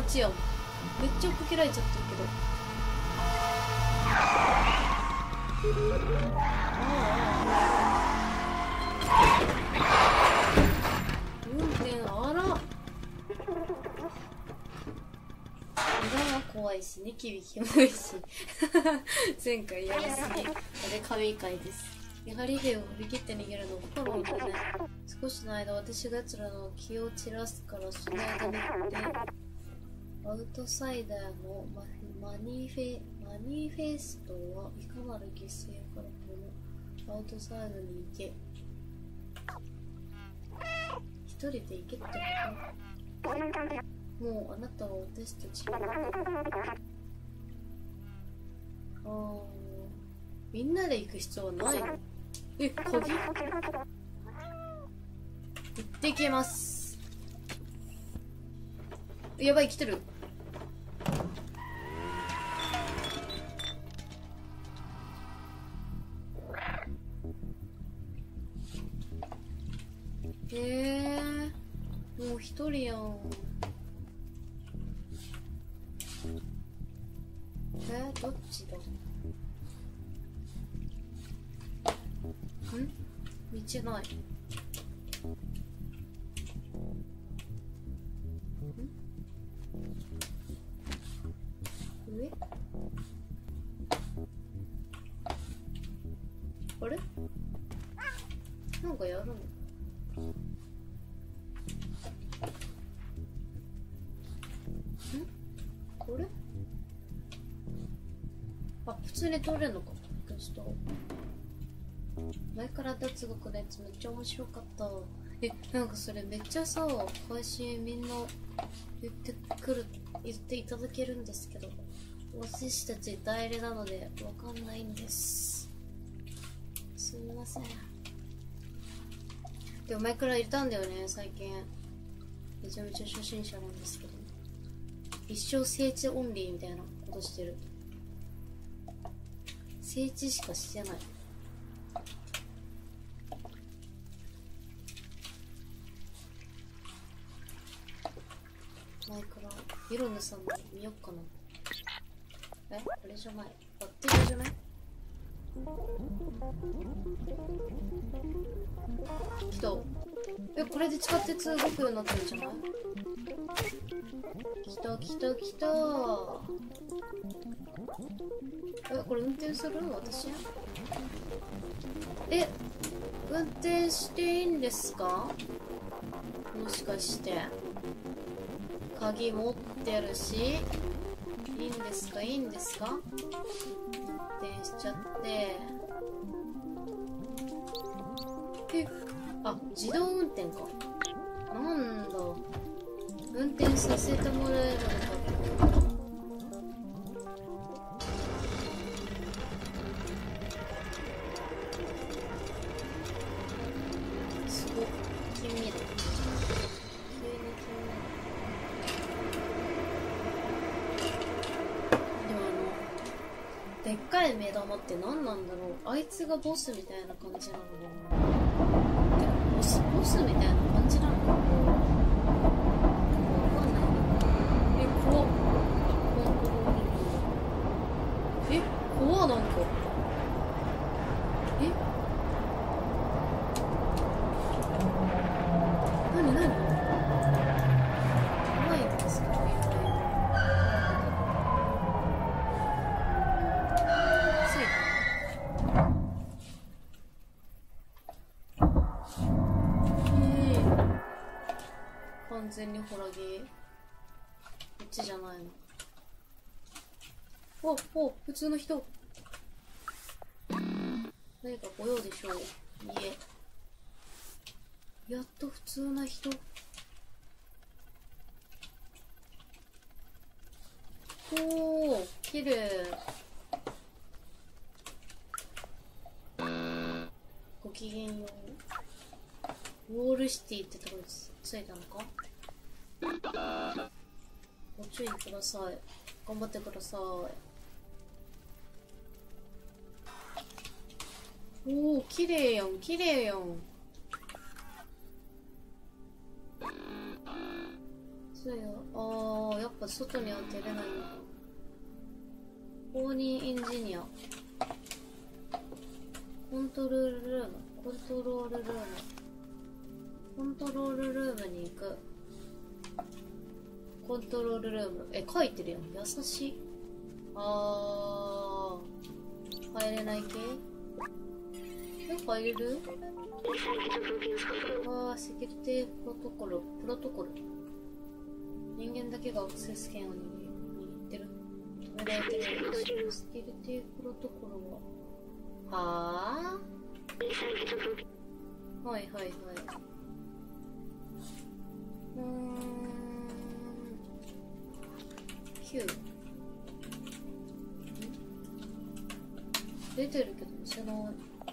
街やん。めっちゃ追っかけられちゃってるけど。運転あら。裏は怖いし、ニキビキモいし。前回やりすぎ。あれ神回です。やはり兵を振り切って逃げるの不可能だね。少しの間私が奴らの気を散らすからその間にアウトサイダーのマニフェストはいかなる犠牲からこのアウトサイドに行け。一人で行けってこと？もうあなたは私たちみんなで行く必要はないの？え、鍵？行ってきます。やばい、来てる。もう一人やん。どっちだ？道ない。上？あれ？なんかやるの？これ？あ、普通に通れるのか。前から脱獄のやつめっちゃ面白かった。なんかそれめっちゃさ、配信みんな言っていただけるんですけど、私たち代理なのでわかんないんです。すみません。でも前からいたんだよね、最近。めちゃめちゃ初心者なんですけど。一生聖地オンリーみたいなことしてる。聖地しかしてない。前からイロヌさんも見よっかな。あれじゃない。バッテリーじゃない？来た。これで地下鉄動くようになってるんじゃない？来た来た来た。これ運転する？私？運転していいんですか？もしかして鍵持ってるし、いいんですか？いいんですか？運転しちゃって。あ、自動運転か。なんだ、運転させてもらえるのか。すごっ、近未来。でっかい目玉って何なんだろう。あいつがボスみたいな感じなのかな。ボスみたいな感じなのかな。わかんない。怖っ。怖っ、なんか。何怖いんですか？完全にホラゲー。こっちじゃないの。普通の人。何か来ようでしょう。やっと普通な人。綺麗。ごきげんよう。ウォールシティってとこに着いたのか？ご注意ください。頑張ってください。綺麗やん、綺麗やん。 そうよ。ああ、やっぱ外には出れないのか。公認エンジニア。コントロールルーム。コントロールルーム。コントロールルームに行く。コントロールルーム。書いてるやん。優しい。あー。入れない系？入れる？あー、セキュリティプロトコル。プロトコル。人間だけがアクセス権を握ってる。止められてる。セキュリティプロトコルは。はぁ？はいはいはい。9出てるけど知らない。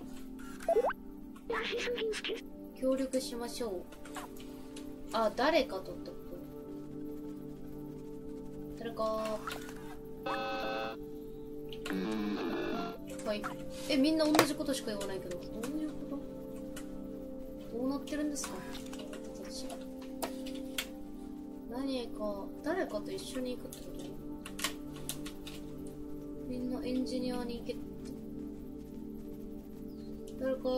協力しましょう。あ、誰かとってこと？誰か。はい。みんな同じことしか言わないけど、どういうこと？どうなってるんですか？私何か、誰かと一緒に行くってこと？みんなエンジニアに行けって。誰か。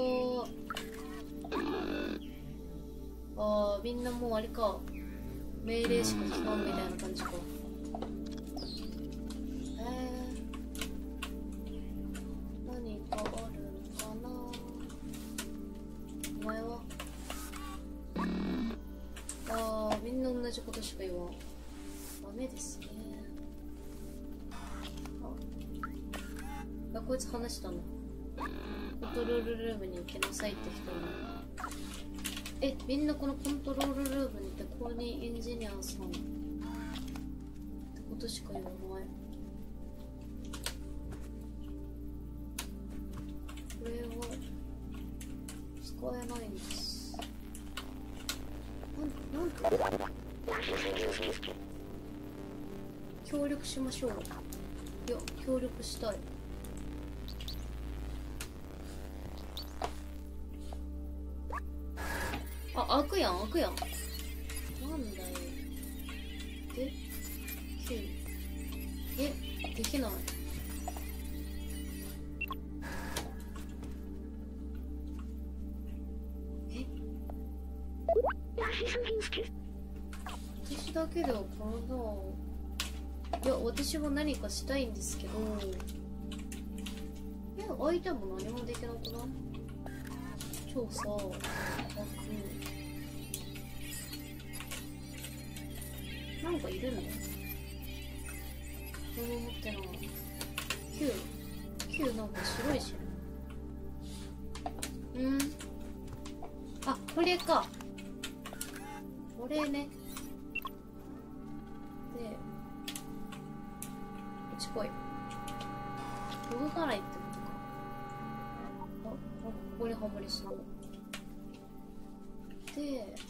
ああ、みんなもうあれか。命令しか聞かんみたいな感じか。何かあるのかな。お前は？ああ、みんな同じことしか言わん。ダメですね。あ、こいつ話したの。コントロールルームに行けなさいって人に。みんなこのコントロールルームにいて公認エンジニアさんってことしか言わない。これは使えないんです。なんて協力しましょう。いや、協力したい。あ、開くやん、開くやん。なんだよ。できない。私だけでは体を。いや、私も何かしたいんですけど。相手も何もできなくない？超さ、なんかいるの？何も持ってない。9なんか白いし。あ、これか。これね。で、こっち来い。届かないってことか。ここにはまりそう。で、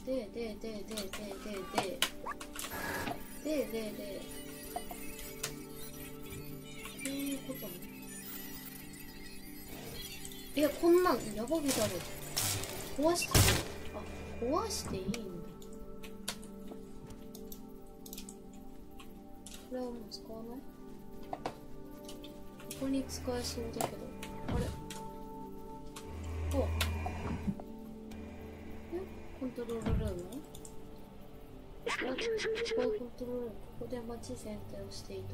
こういうことね。いや、こんなんやばみだろ。壊していい？あ、壊していいんだ。これはもう使わない？ここに使えそうだけど。あれ？コントロールルーム？コントロールルーム。ここで街選定をしていた。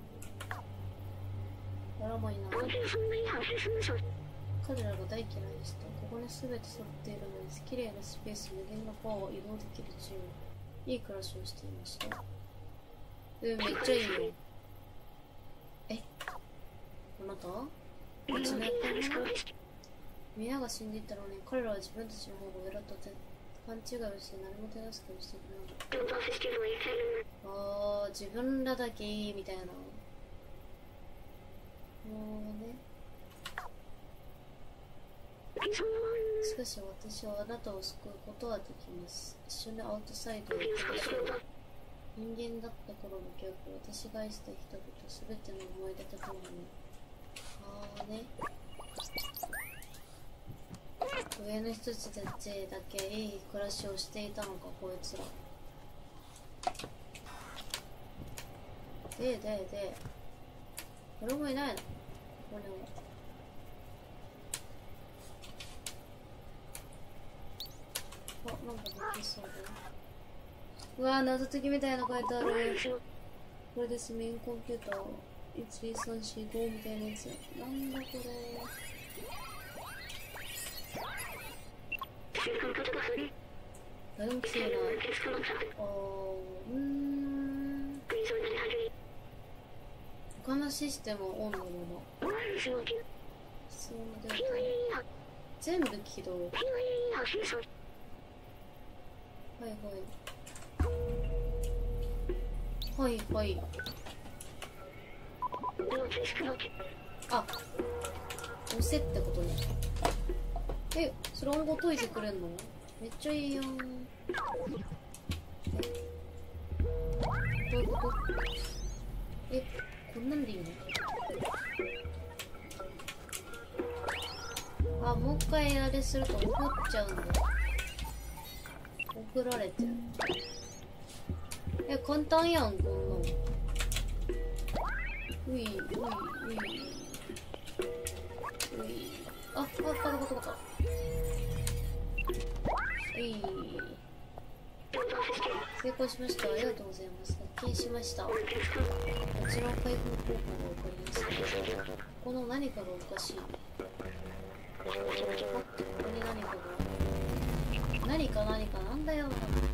ドラマになる。彼らが大嫌いでした。ここに全て揃っているのです。綺麗なスペース、無限のパワーを移動できるチーム。いい暮らしをしていました。めっちゃいいよ。あなた？こっちのやってるの？皆が死んでいったのに、彼らは自分たちの方が偉とて勘違いをして何も手助けをしてくれなかった。あー、自分らだけいいみたいな。もうね。しかし私はあなたを救うことはできます。一緒にアウトサイドへ行きましょう。人間だった頃の記憶、私が愛した人々すべての思い出とともに。あーね。上の人たちだけいい暮らしをしていたのか、こいつら。 でこれもいないの。これもなんかできそうだな。うわー、謎解きみたいなの書いてある。これですメインコンピューター12345みたいなやつ。なんだこれ。誰も来ていない。他のシステムはオンのまま。必要なデータ全部起動。はいはい。あ、押せってことね。え、それ音語解いてくれんの？めっちゃいいやん。どういうこと？え、こんなんでいいの？あ、もう一回あれすると怒っちゃうんだ。送られてる。え、簡単やん、こんなの。うい。あ、バカ。成功しました。ありがとうございます。発見しました。もちろん開封効果が分かりました。この何かがおかしい。ここに何かが。何かなんだよ。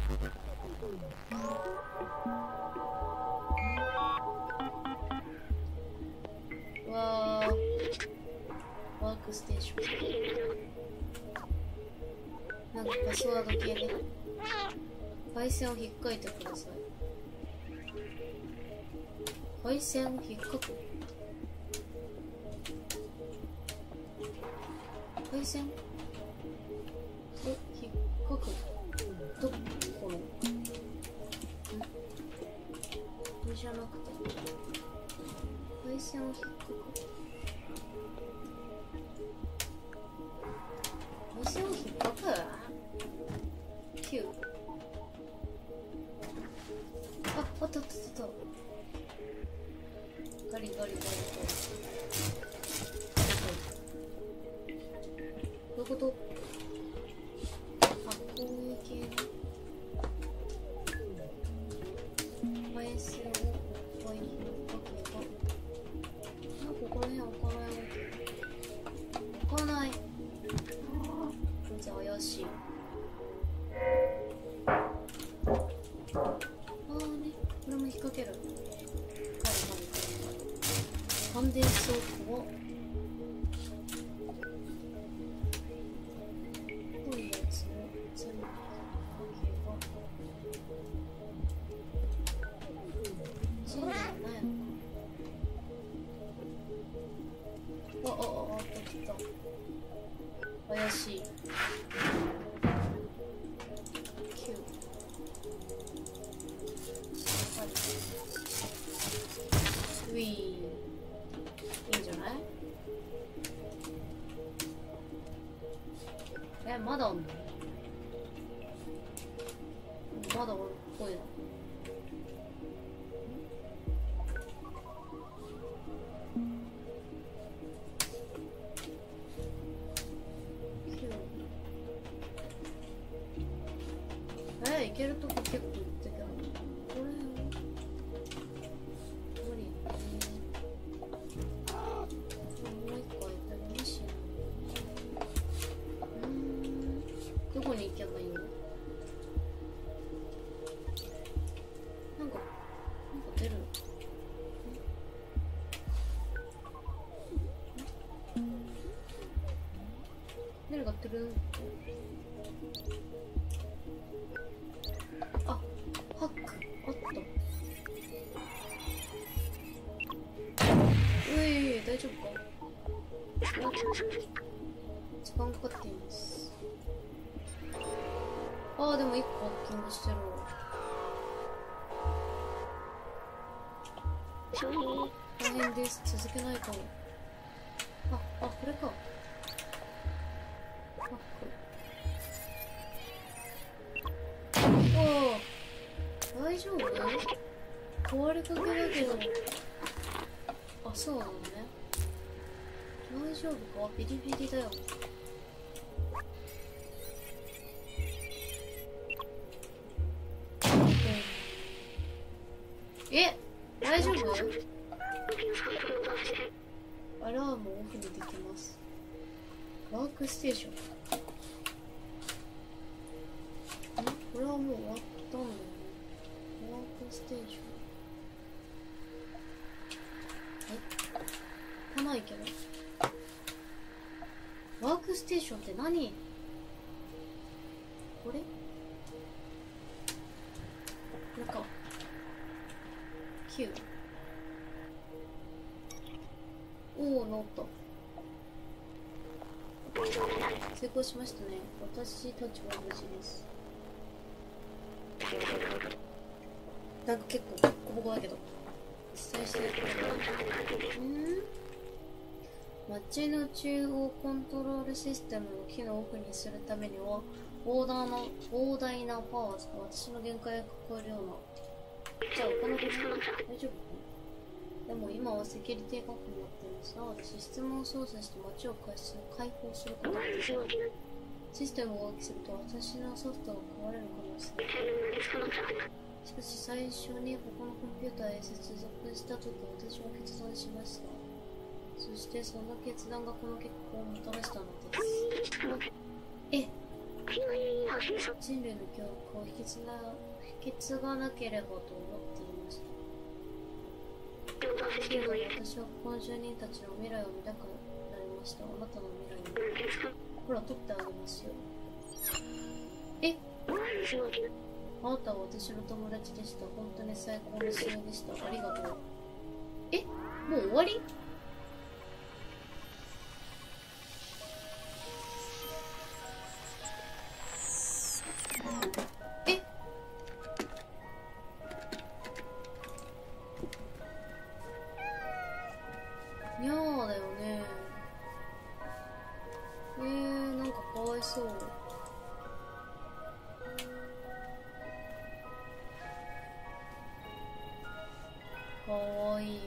うわー。ワークステーション。なんかパスワード系ね。配線を引っかいてください。配線を引っかく？配線？え、引っかく？どこの？これじゃなくて。配線を引っかく？配線を引っかく？9。あった。ガリと。どういうこと？あ、こういう系ね。配線をいっぱい引っかけば。ここら辺開かない。全然怪しい。これも引っ掛ける。感電装置をこういうやつを全部引っ掛けばそうじゃないのか。来た。怪しい。9。いいんじゃない？まだあんの？まだおるっぽいな。いけるとこ結構行ったけど、これ無理。もう一個やったらもしどこに行けばいいの？なんか出る。何が出る？あ、ハックあった。大丈夫か？時間かかっています。でも1個ハッキングしてるわ。大変です。続けないと。これか。ハック。大丈夫？ 壊れかけだけど。あ、そうなのね。大丈夫か？ビリビリだよ。え、大丈夫？アラームをオフにできます。ワークステーション。これはもう終わったんだよね。ワークステーション。ないけど。ワークステーションって何？これ？これか。9。おお、乗った。成功しましたね。私たちは無事です。なんか結構ボコボコだけど。実際してるけど。街の中央コントロールシステムの機能をオフにするためには膨大なパワーが私の限界を超えるような。じゃあ他の別に大丈夫かな。でも今はセキュリティ確保になっています。なのでシステムを操作して街を開放することができる。システムを大きくすると私のソフトが壊れる可能性がある。しかし最初に他のコンピューターへ接続したとき私は決断しました。そしてその決断がこの結果をもたらしたのです。人類の教育を引き継がなければと思っていました。けれど私はこの住人たちの未来を見たくなりました。あなたの未来に。ほら、取ってあげますよ。あなたは私の友達でした。本当に最高の親友でした。ありがとう。もう終わり？にゃーだよね。なんかかわいそう。かわいい。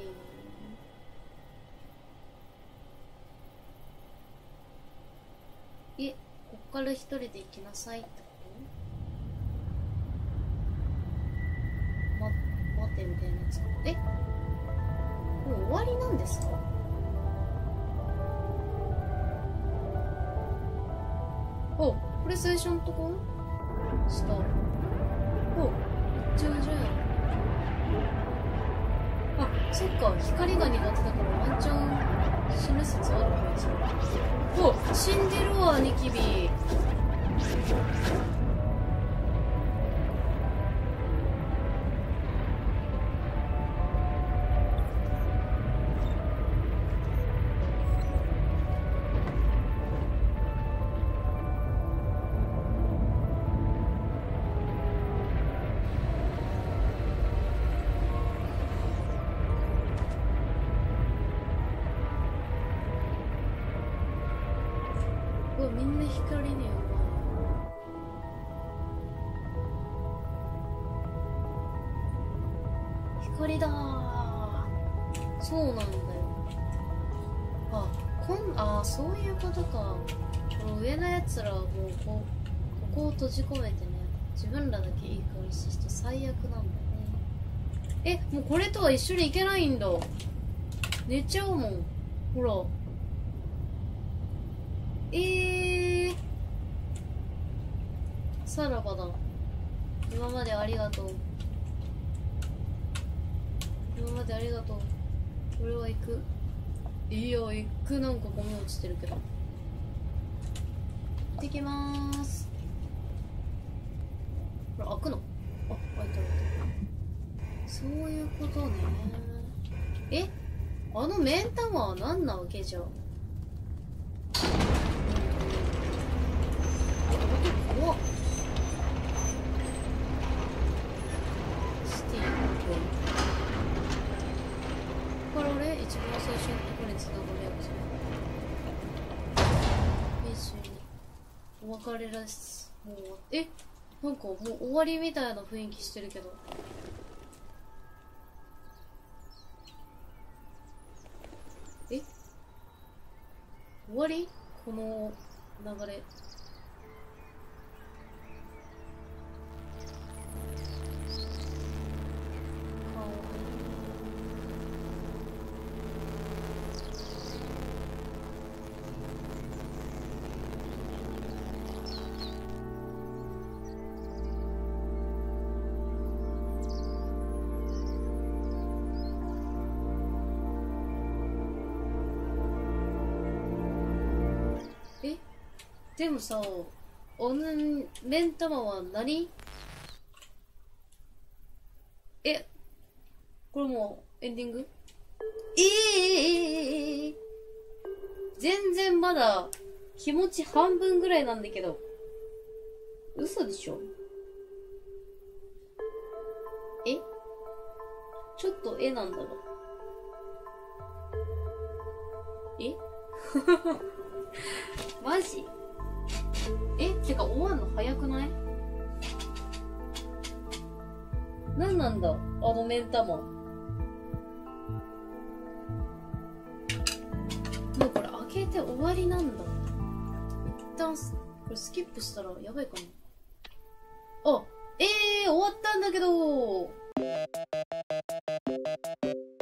こっから一人で行きなさいってこと？待てみたいなやつ。もう終わりなんですか？これ最初のとこ？下。じゃじゃあ、そっか、光が苦手だからワンチャン死ぬ説あるこいつ。死んでるわ、ニキビ。みんな光に弱い。光だー。そうなんだよ。そういうことか。この上のやつらはもうここを閉じ込めてね、自分らだけいい香りして最悪なんだね。もうこれとは一緒に行けないんだ。寝ちゃうもん。ほら。さらばだ。今までありがとう。今までありがとう。俺は行く。いや、行く。なんかゴミ落ちてるけど。行ってきまーす。これ開くの？開いた開いた。そういうことね。あのメンタマは何なわけじゃん。怖っ。これ俺一番最初にここに繋がるやつ。22。お別れです。もうなんかもう終わりみたいな雰囲気してるけど。 終わり？この流れ。え、でもさ、目ん玉は何？え、これもうエンディング？全然まだ気持ち半分ぐらいなんだけど。嘘でしょ？え？ちょっと絵なんだわ。えマジ？てか終わんの早くない？なんなんだあの目ん玉。もうこれ開けて終わりなんだ。一旦これスキップしたらやばいかな。あ、終わったんだけど。